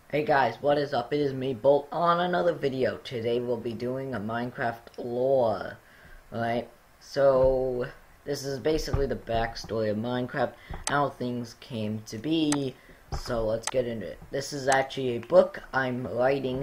Hey guys, what is up? It is me, Bolt, on another video. Today we'll be doing a Minecraft lore. Alright, so this is basically the backstory of Minecraft, how things came to be. So let's get into it. This is actually a book I'm writing.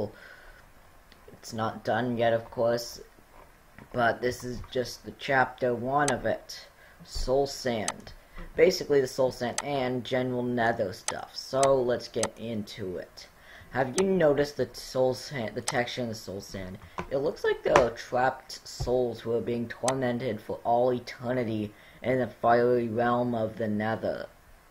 It's not done yet, of course, but this is just the chapter 1 of it. Soul Sand. Basically the soul sand and general nether stuff. So let's get into it. Have you noticed the soul sand, the texture in the soul sand? It looks like there are trapped souls who are being tormented for all eternity in the fiery realm of the nether.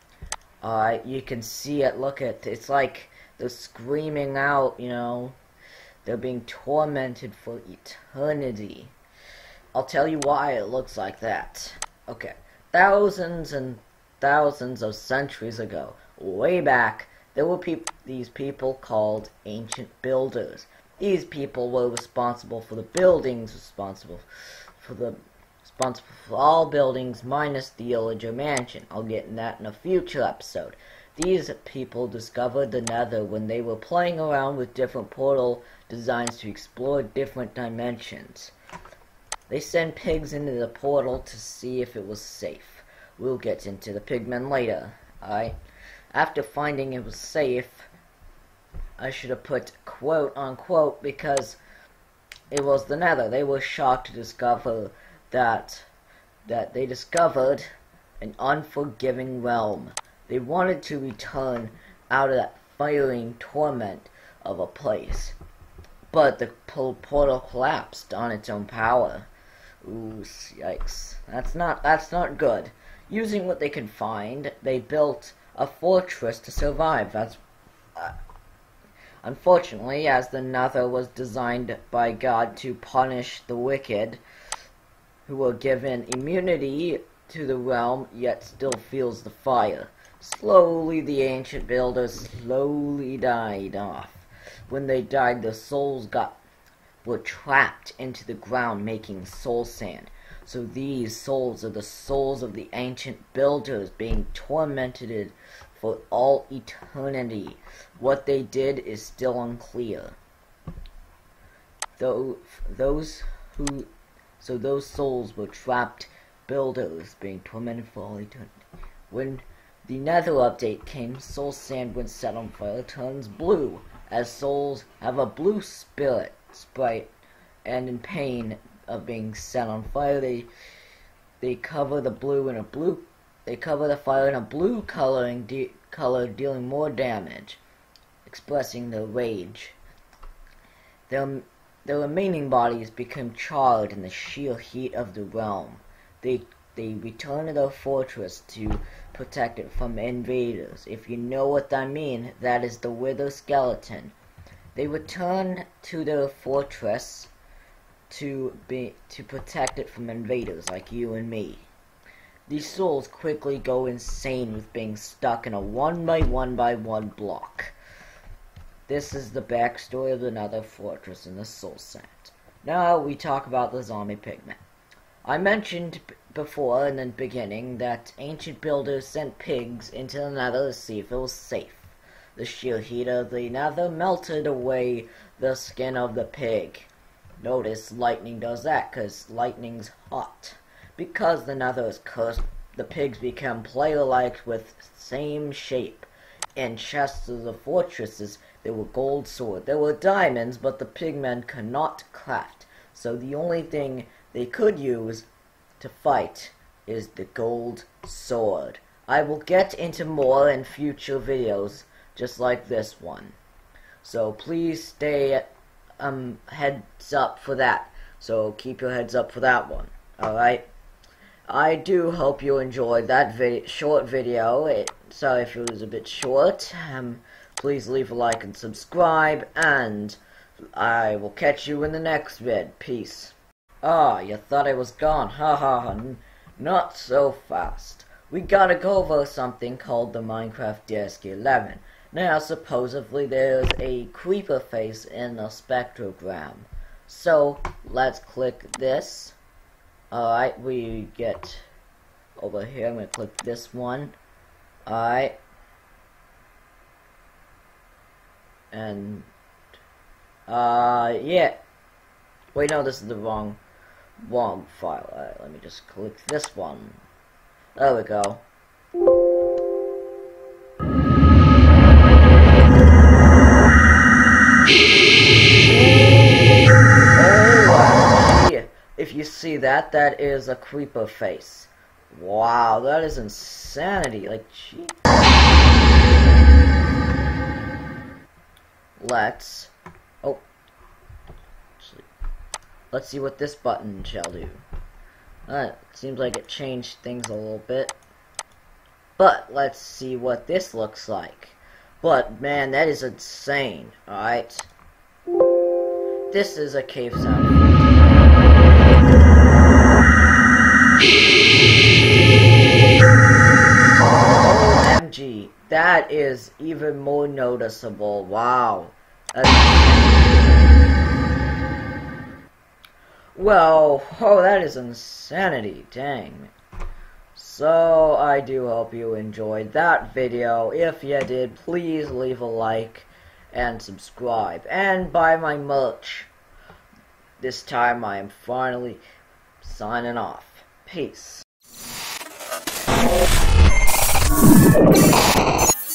You can see it. Look at it. It's like they're screaming out, you know. They're being tormented for eternity. I'll tell you why it looks like that. Okay. Thousands and thousands of centuries ago, way back, there were these people called ancient builders. These people were responsible for the buildings, responsible for all buildings minus the villager mansion. I'll get in that in a future episode. These people discovered the nether when they were playing around with different portal designs to explore different dimensions. They sent pigs into the portal to see if it was safe. We'll get into the pigmen later, alright? After finding it was safe, I should have put quote unquote because it was the nether. They were shocked to discover that they discovered an unforgiving realm. They wanted to return out of that firing torment of a place. But the portal collapsed on its own power. Ooh, yikes. That's not good. Using what they could find, they built a fortress to survive. Unfortunately, as the nether was designed by God to punish the wicked, who were given immunity to the realm, yet still feels the fire. Slowly, the ancient builders slowly died off. When they died, their souls were trapped into the ground, making soul sand. So these souls are the souls of the ancient builders being tormented for all eternity. What they did is still unclear. Those souls were trapped builders being tormented for all eternity. When the nether update came, soul sand when set on fire turns blue, as souls have a blue sprite, and in pain of being set on fire, they cover the fire in a blue color, dealing more damage, expressing their rage. Their remaining bodies become charred in the sheer heat of the realm. They return to their fortress to protect it from invaders. If you know what I mean, that is the wither skeleton. They return to their fortress to protect it from invaders like you and me. These souls quickly go insane with being stuck in a 1x1x1 block. This is the backstory of the nether fortress in the soul sand. Now we talk about the zombie pigmen. I mentioned before in the beginning that ancient builders sent pigs into the nether to see if it was safe. The sheer heat of the nether melted away the skin of the pig. Notice lightning does that, because lightning's hot. Because the nether is cursed, the pigs become player-like with same shape. In chests of the fortresses, there were gold swords. There were diamonds, but the pigmen could not craft. So the only thing they could use to fight is the gold sword. I will get into more in future videos, just like this one. So please stay heads up for that. So keep your heads up for that one. Alright? I do hope you enjoyed that short video. Sorry if it was a bit short. Please leave a like and subscribe, and I will catch you in the next vid. Peace. Ah, you thought I was gone. Ha ha ha. Not so fast. We gotta go over something called the Minecraft Disk 11. Now, supposedly there's a creeper face in a spectrogram. So, let's click this. Alright, we get over here. I'm gonna click this one. Alright. And yeah. Wait, no, this is the wrong file. Alright, let me just click this one. There we go. If you see that, that is a creeper face. Wow, that is insanity. Like, gee. Let's see what this button shall do. Seems like it changed things a little bit. But let's see what this looks like. But man, that is insane. Alright. This is a cave sound. OMG, that is even more noticeable. Wow. Well, oh, that is insanity. Dang. So, I do hope you enjoyed that video. If you did, please leave a like and subscribe. And buy my merch. This time I am finally signing off. Peace.